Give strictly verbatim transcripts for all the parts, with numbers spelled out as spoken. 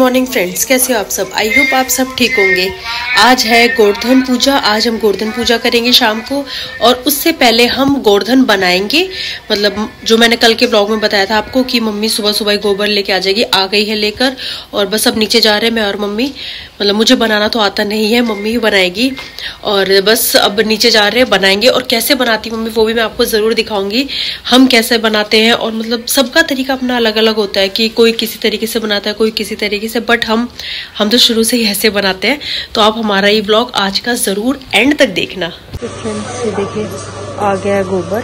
Morning friends, कैसे हो आप सब। आई होप आप सब ठीक होंगे। आज है गोवर्धन पूजा। आज हम गोवर्धन पूजा करेंगे शाम को, और उससे पहले हम गोवर्धन बनाएंगे। मतलब जो मैंने कल के ब्लॉग में बताया था आपको कि मम्मी सुबह सुबह गोबर लेके आ जाएगी, आ गई है लेकर, और बस अब नीचे जा रहे हैं मैं और मम्मी। मतलब मुझे बनाना तो आता नहीं है, मम्मी ही बनाएगी। और बस अब नीचे जा रहे हैं, बनाएंगे। और कैसे बनाती मम्मी वो भी मैं आपको जरूर दिखाऊंगी, हम कैसे बनाते हैं। और मतलब सबका तरीका अपना अलग अलग होता है कि कोई किसी तरीके से बनाता है, कोई किसी तरीके से, बट हम हम तो शुरू से ही ऐसे बनाते हैं। तो आप हमारा ये ब्लॉग आज का जरूर एंड तक देखना। तो फ्रेंड्स ये देखिए आ गया है गोबर,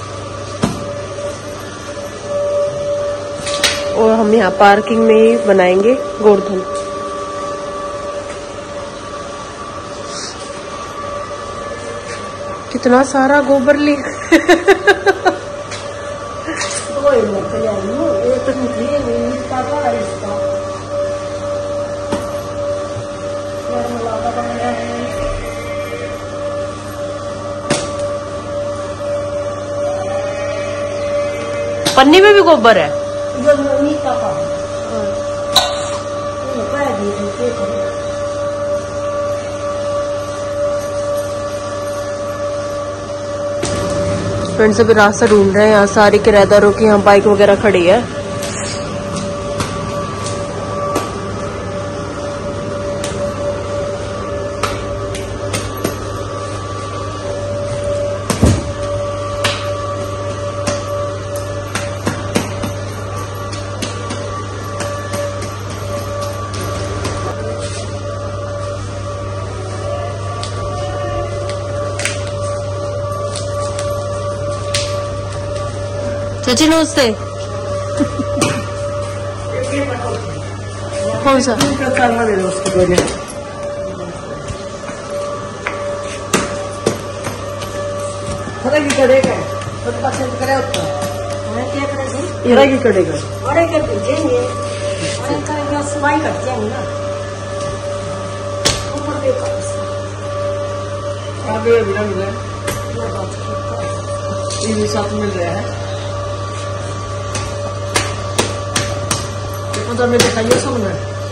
और हम यहाँ पार्किंग में ही बनाएंगे गोवर्धन। कितना सारा गोबर ले पन्नी में भी गोबर है। फ्रेंड्स अभी रास्ता ढूंढ रहे हैं। यहाँ सारी किराएदारों की यहाँ बाइक वगैरह खड़ी है। चाची नमस्ते। कौन सा साथ मिल रहा है मतलब मैं दिखाइए सामने।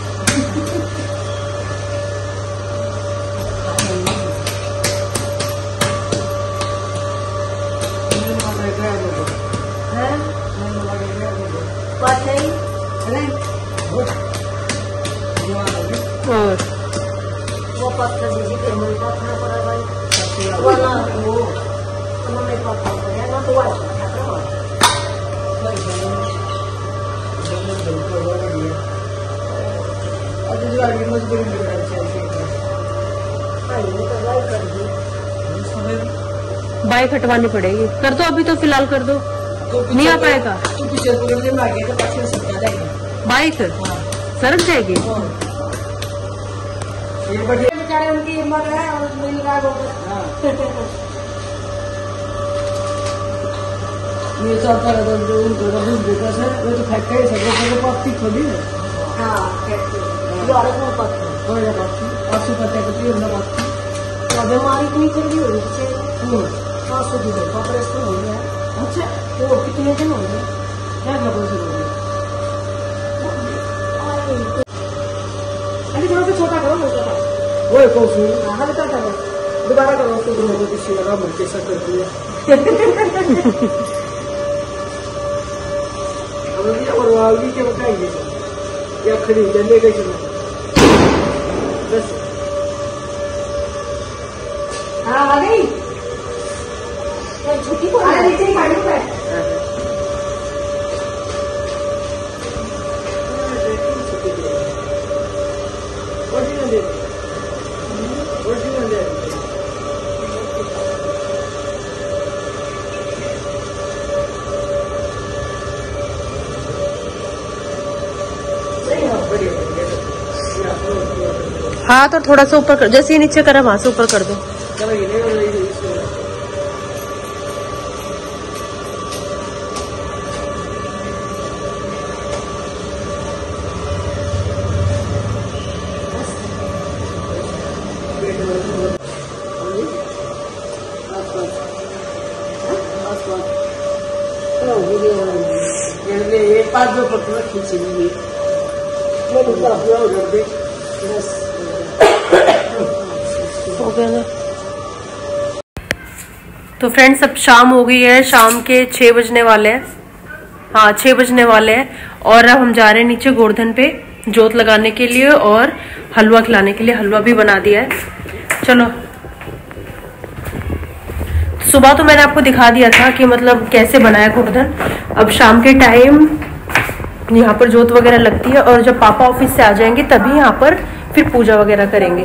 और वो पत्थर दीजिए फिर मुझे पत्थर पड़ा भाई वो ना वो तो मैं पत्थर पड़ा ना तो वो बाइक हटवानी पड़ेगी। कर दो अभी, तो फिलहाल कर दो। नहीं आ पाएगा बाइक, सरक जाएगी। बेचारे उनकी हिम्मत है और ये सब कर दो उनको रबूज देता है वो तो फैक्ट्री सब को पत्ती खोली है। हां फैक्ट्री जो अलग में पत्ती और ये पत्ती आसू पत्ते को तीर ना पत्ती तो बीमारी इतनी चल रही है इससे हम्म सांस की है ऑपरेशन हो गया। अच्छा तो कितने दिन हो गए क्या ऑपरेशन हो गया? अरे थोड़ा सा छोटा करो छोटा वो कौन सी हां बता दो दोबारा करो तो दोनों को किसी लगा मुझे ऐसा करती है। और वाली के बताइए या खरीद ले गए चलो बस। हाँ आ गई छुट्टी को आ नीचे गाड़ी पे हाँ तो थोड़ा सा ऊपर कर, जैसे ही नीचे करा वहां से ऊपर कर दो। वीडियो पाँच दो पकड़ खींचेंगे हो गया ना। तो फ्रेंड्स अब शाम हो गई है, शाम के छः बजने वाले हैं। हाँ छः बजने वाले हैं और अब हम जा रहे हैं नीचे गोवर्धन पे जोत लगाने के लिए और हलवा खिलाने के लिए। हलवा भी बना दिया है। चलो, सुबह तो मैंने आपको दिखा दिया था कि मतलब कैसे बनाया गोवर्धन। अब शाम के टाइम यहाँ पर जोत वगैरह लगती है और जब पापा ऑफिस से आ जाएंगे तभी यहाँ पर फिर पूजा वगैरह करेंगे।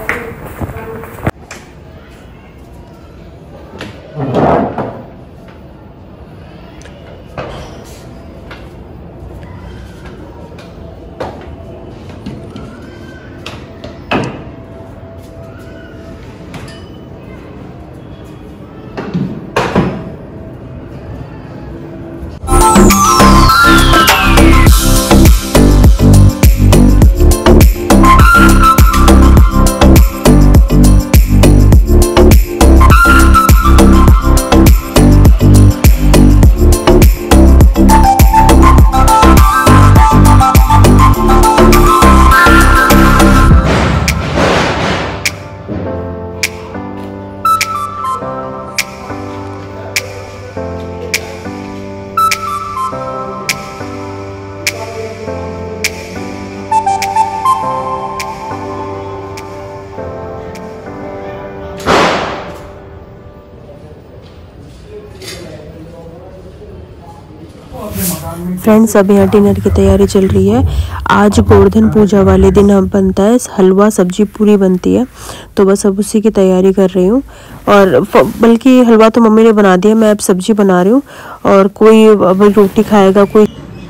फ्रेंड्स अब यहाँ डिनर की तैयारी चल रही है। आज गोवर्धन पूजा वाले दिन हम बनता है हलवा, सब्जी पूरी बनती है, तो बस अब उसी की तैयारी कर रही हूँ। और बल्कि हलवा तो मम्मी ने बना दिया, मैं अब सब्जी बना रही हूँ। और कोई अब रोटी खाएगा, कोई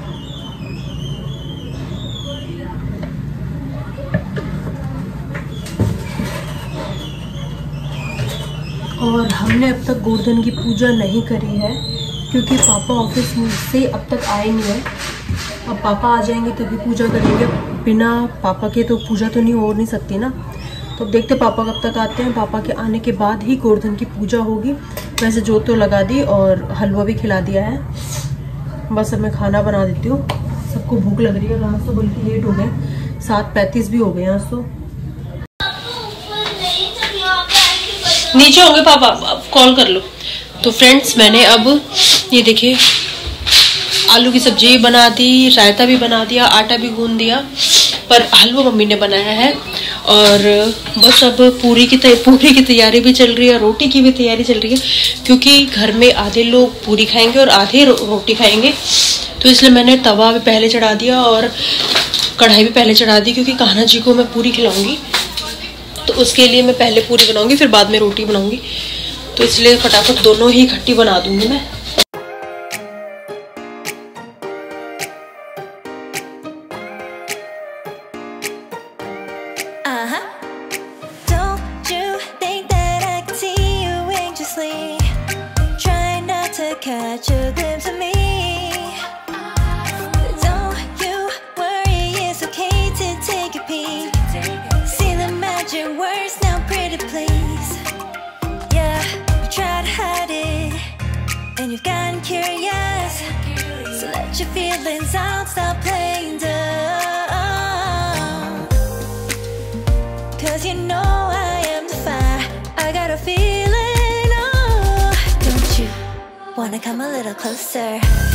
और हमने अब तक गोवर्धन की पूजा नहीं करी है क्योंकि पापा ऑफिस से अब तक आए नहीं है। अब पापा आ जाएंगे तभी पूजा करेंगे। बिना पापा के तो पूजा तो नहीं हो नहीं सकती ना। तो देखते पापा कब तक आते हैं। पापा के आने के बाद ही गोवर्धन की पूजा होगी। वैसे जोत तो लगा दी और हलवा भी खिला दिया है। बस अब मैं खाना बना देती हूँ। सबको भूख लग रही है। आज तो बल्कि लेट हो गए, सात पैंतीस भी हो गए आज तो। नीचे होंगे पापा, अब कॉल कर लो। तो फ्रेंड्स मैंने अब ये देखिए आलू की सब्जी बना दी, रायता भी बना दिया, आटा भी गूंद दिया, पर हलवा मम्मी ने बनाया है। और बस अब पूरी की पूरी की तैयारी भी चल रही है, रोटी की भी तैयारी चल रही है क्योंकि घर में आधे लोग पूरी खाएंगे और आधे रो, रोटी खाएंगे। तो इसलिए मैंने तवा भी पहले चढ़ा दिया और कढ़ाई भी पहले चढ़ा दी क्योंकि कान्हा जी को मैं पूरी खिलाऊंगी। तो उसके लिए मैं पहले पूरी बनाऊंगी फिर बाद में रोटी बनाऊंगी। तो इसलिए फटाफट दोनों ही इकट्ठी बना दूंगी मैं। And you've gotten curious, so let your feelings out, stop playing dumb. Cause you know I am the fire, I got a feeling, oh. Don't you wanna come a little closer?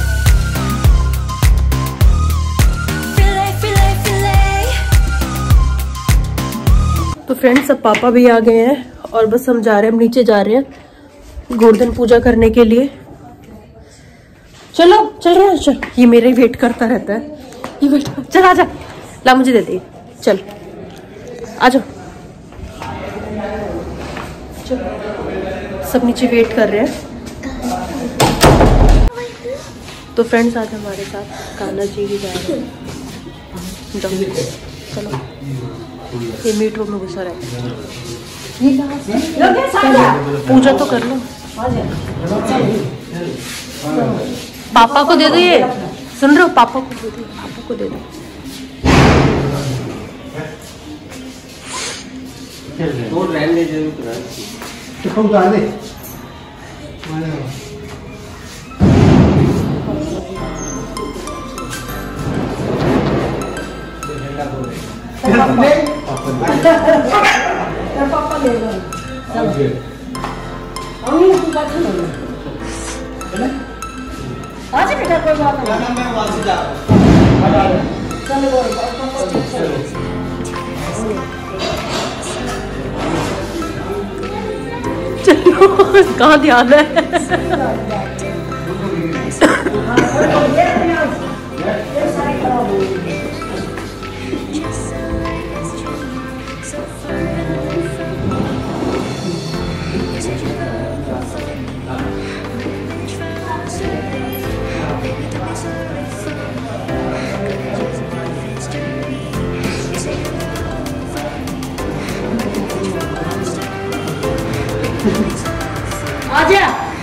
Relay, relay, relay. तो friends अब पापा भी आ गए हैं और बस हम जा रहे हैं, हम नीचे जा रहे हैं गोवर्धन पूजा करने के लिए। चलो चल रहे हैं, चल। ये मेरे वेट करता रहता है, ये वेट कर। चल आजा, ला मुझे दे दे, चल आ जाओ। चल सब नीचे वेट कर रहे हैं। तो फ्रेंड्स आज हमारे साथ कान्हा जी भी जा रहे हैं। चलो ये मीट रूम में घुसा रहता है। पूजा तो कर लो। पापा को दे दो, ये सुन रहे हो, पापा को दे दो, पापा को दे दो। पापा ले गए हम ही तू बात नहीं आज बेटा कोई बात नहीं मैं वहां से जा चलो चलो कहाँ ध्यान है आजा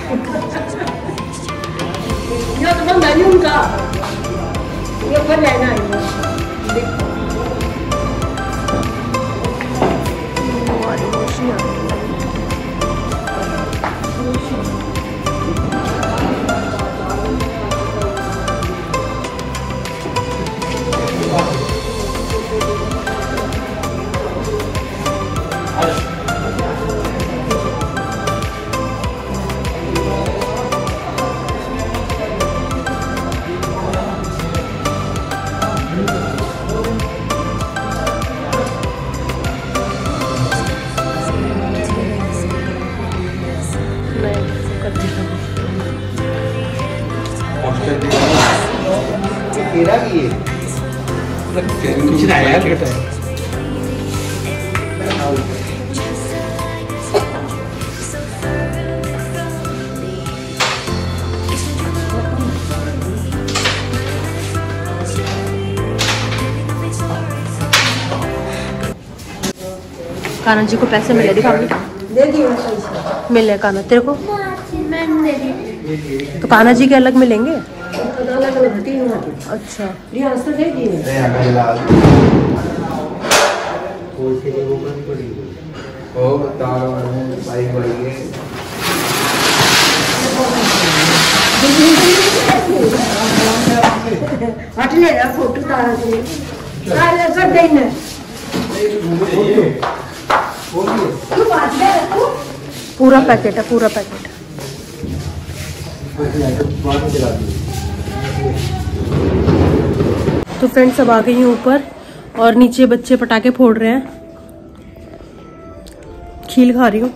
ये तो बंदा नहीं उनका ये पर लेना है तेरा भी है कुछ ना आया क्या है कान्हा जी को पैसे मिले दिखाओगी दे दिए मिले कान्हा तेरे को तो कान्हा जी के अलग मिलेंगे अलग अलग तीन अच्छा रियाज तो दे दिए ओ तारो भाई भाई हट ले रहा फोटो तारा से तारा कर देना तू बात ले रखो पूरा पैकेट है पूरा पैकेट तो फ्रेंड्स अब आ गई हूँ ऊपर और नीचे बच्चे पटाखे फोड़ रहे हैं खील खा रही हूँ।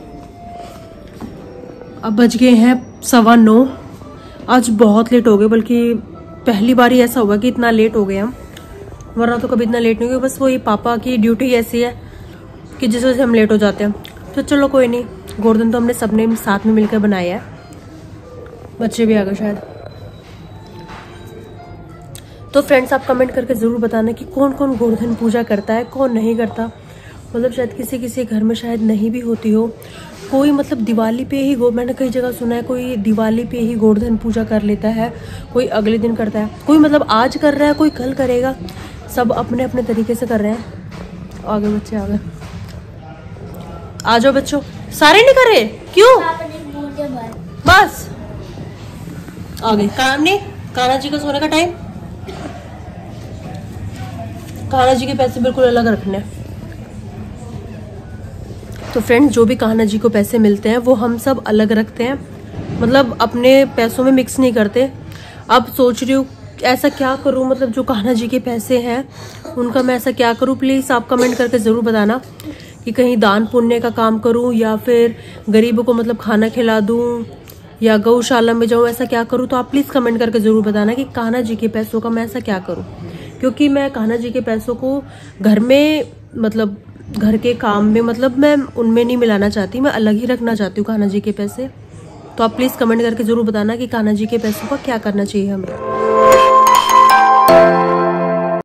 अब बज गए हैं सवा नौ। आज बहुत लेट हो गए बल्कि पहली बार ही ऐसा हुआ कि इतना लेट हो गए हम वरना तो कभी इतना लेट नहीं हुआ। बस वही पापा की ड्यूटी ऐसी है कि जिस वजह से हम लेट हो जाते हैं। तो चलो कोई नहीं गोवर्धन तो हमने सबने साथ में मिलकर बनाया है। बच्चे भी आ गए शायद। तो फ्रेंड्स आप कमेंट करके ज़रूर बताना कि कौन कौन गोवर्धन पूजा करता है कौन नहीं करता। मतलब शायद किसी किसी घर में शायद नहीं भी होती हो। कोई मतलब दिवाली पे ही गो मैंने कई जगह सुना है कोई दिवाली पे ही गोवर्धन पूजा कर लेता है कोई अगले दिन करता है कोई मतलब आज कर रहा है कोई कल करेगा। सब अपने अपने तरीके से कर रहे हैं। आगे बच्चे आ गए। आ जाओ बच्चों सारे नहीं कर रहे क्यों बस आ गए काम नहीं। कान्हा जी का सोने का टाइम कान्हा जी के पैसे बिल्कुल अलग रखने हैं। तो फ्रेंड्स जो भी कान्हा जी को पैसे मिलते हैं वो हम सब अलग रखते हैं मतलब अपने पैसों में मिक्स नहीं करते। अब सोच रही हूँ ऐसा क्या करूँ मतलब जो कान्हा जी के पैसे हैं उनका मैं ऐसा क्या करूँ। प्लीज़ आप कमेंट करके ज़रूर बताना कि कहीं दान पुण्य का काम करूँ या फिर गरीबों को मतलब खाना खिला दूँ या गौशाला में जाऊँ ऐसा क्या करूँ। तो आप प्लीज़ कमेंट करके ज़रूर बताना कि कान्हा जी के पैसों का मैं ऐसा क्या करूँ। क्योंकि मैं कान्हा जी के पैसों को घर में मतलब घर के काम में मतलब मैं उनमें नहीं मिलाना चाहती। मैं अलग ही रखना चाहती हूँ कान्हा जी के पैसे। तो आप प्लीज़ कमेंट करके ज़रूर बताना कि कान्हा जी के पैसों का क्या करना चाहिए हमें।